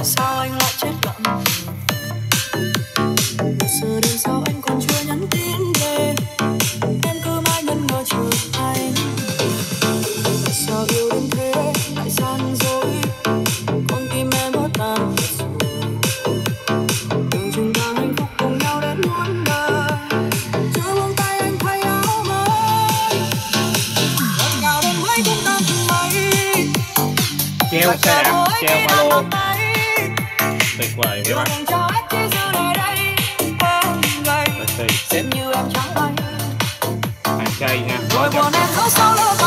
sao anh lại chết lặng? Giờ đến sao anh còn chưa nhắn tin về? Em cứ mãi ngẩn ngơ chờ anh. Tại sao yêu đến thế lại gian dối? Con tim em vỡ tan rồi. Tưởng chừng ta hạnh phúc cùng nhau đến muôn đời. Chưa buông tay anh thay áo mới. Ngọt ngào đến mấy cũng tan từng mấy. Treo xe đạp, treo ba lô. Tuyệt vời các bạn. Xem như em chẳng hay. Hàng cây nha. Rồi buồn em giấu sau lưng